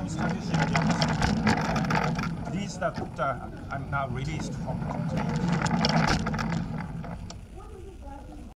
name is Takeshi Yagi. These are now released from the company.